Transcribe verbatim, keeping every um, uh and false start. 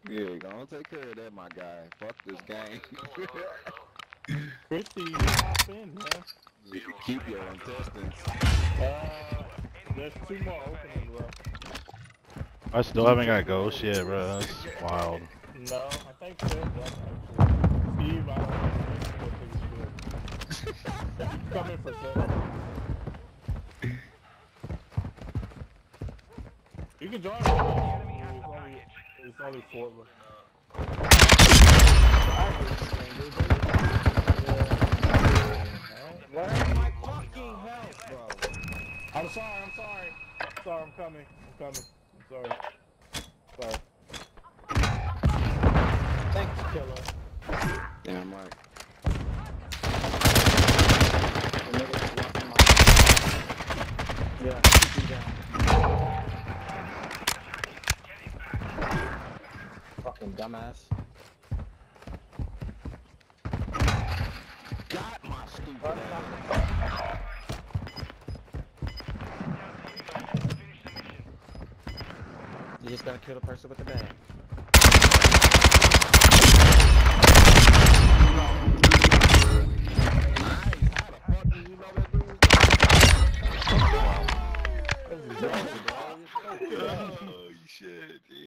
Yeah, gonna take care of that, my guy. Fuck this game. Christy, you hop in, man. Keep your intestines. Uh, there's two more openings, bro. I still haven't got ghost yet, bro. That's wild. No, I think Ted does, actually. Steve, I don't know. He's still good. Come in for Ted. You can join me. It's only, it's only four of us. Where's my fucking health, bro? I'm sorry, I'm sorry. I'm sorry, I'm coming. I'm coming. I'm sorry. Sorry. Thanks, killer. Damn right. Yeah, keep you down. Fucking dumbass. Got my stupid ass. You just gotta kill the person with the bag. Oh, shit.